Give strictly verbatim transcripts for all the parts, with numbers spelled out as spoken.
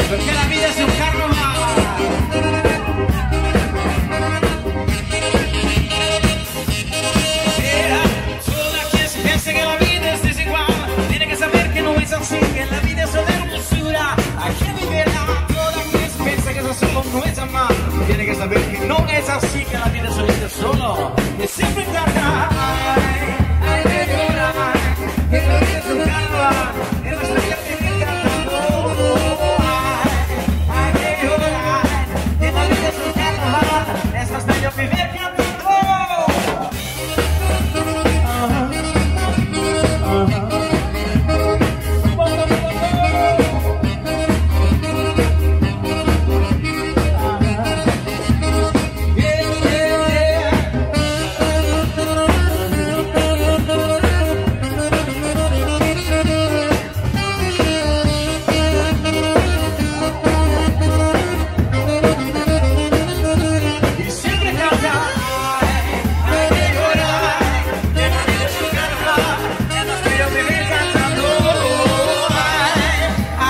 Porque la vida es un carnaval. Mira, toda quien se piensa que la vida es desigual tiene que saber que no es así, que la vida es una hermosura. Aquí vivirá. Toda quien se piensa que eso solo no es amar tiene que saber que no es así, que la vida es un solo y siempre carnaval. Ay, ay, ay, que la vida es un carnaval. Es la estrella que me cantando. Ay, ay, ay, que la vida es un carnaval. Es más bello vivir cantando.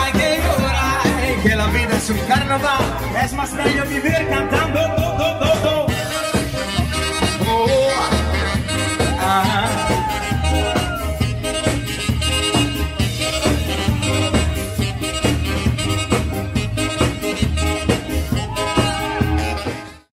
Es un carnaval, es más bello vivir cantando.